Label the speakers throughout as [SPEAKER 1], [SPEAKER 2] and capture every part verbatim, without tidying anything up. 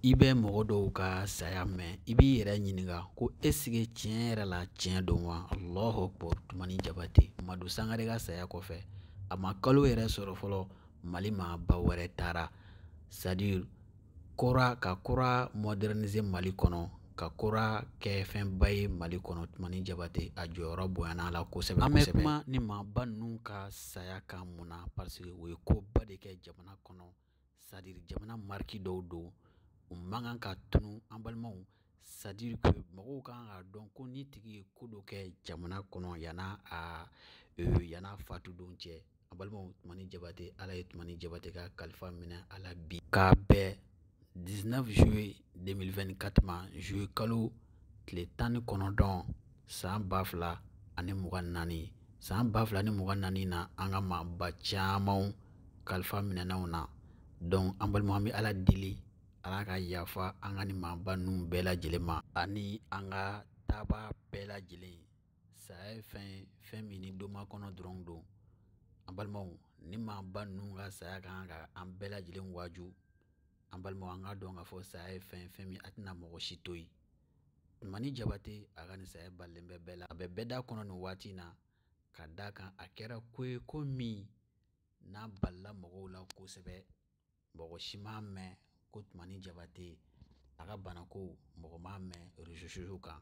[SPEAKER 1] I bɛ mɔgɔ dɔw ka saya mɛn i b'i yɛrɛ ɲininka ko esige tiɲɛ yɛrɛ la tiɲɛ don wa Allahu Akbar Tumani Jabate Madu Sangare ka saya kɔfɛ a ma kalo yɛrɛ sɔrɔ fɔlɔ Mali maaba wɛrɛ taara c'est à dire kora ka kora moderniser Mali kɔnɔ ka kora kɛ fɛnba ye Mali kɔnɔ Tumani Jabate a jɔyɔrɔ bonyana a la kosɛbɛ kosɛbɛ. An bɛ kuma ni maaba ninnu ka saya kan mun na parce que o ye koba de kɛ jamana kɔnɔ c'est à dire jamana marque dɔw don u man kan ka tunu an balimaw c'est à dire que mɔgɔw kan ka dɔn ko ni tigi ye ko dɔ kɛ jamana kɔnɔ yana a yana fatu don cɛ an balimaw Tumani Jabate Ala ye Tumani Jabate ka kalifa minɛ a la bi k'a bɛn dix-neuf juillet deux mille vingt-quatre ma juillet kalo tile tan ni kɔnɔntɔn san ba fila ani mugan ni naani san ba fila ni mugan ni naani na an ka maaba camanw kalifa minɛnenw na donc an balimaw an bɛ Ala deli Ala ka yafa an ka ni maaba ninnu bɛɛ lajɛlen ma ani an ka taabaa bɛɛ lajɛlen saya ye fɛn ye fɛn min ni doma kɔnɔ dɔrɔn don an balimaw ni maaba ninnu ka saya kan ka an bɛɛ lajɛlen waaju an balimaw an ka dɔn k'a fɔ saya ye fɛn fɛn min a tɛna mɔgɔ si to yen Tumani Jabate a ka nin saya balilen bɛ bɛɛ la a bɛ bɛɛ da kɔnɔ nin waati in na ka d'a kan a kɛra ko ye ko min n'a balila mɔgɔw la kosɛbɛ mɔgɔ si m'a mɛn ko Tumani Jabate a ka banako mɔgɔ m'a mɛn réseaux sociaux kan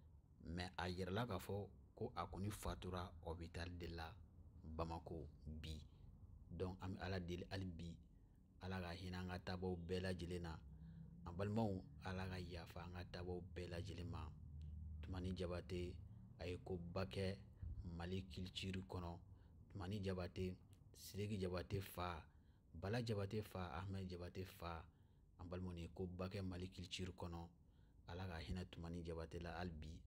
[SPEAKER 1] mais a yirala k'a fɔ ko a kɔni fatura hôpital de la Bamako bi donc an bɛ Ala deli hali bi Ala ka hinɛ an ka taabaaw bɛɛ lajɛlen na an balimaw Ala ka yafa an ka taabaaw bɛɛ lajɛlen ma Tumani Jabate a ye koba kɛ Mali culture kɔnɔ Tumani Jabate Sidiki Jabate fa Bala Jabate fa Ahmed Jabate fa an balimaw nin ye koba kɛ Mali culture kɔnɔ Ala ka hinɛ Tumani Jabate la hali bi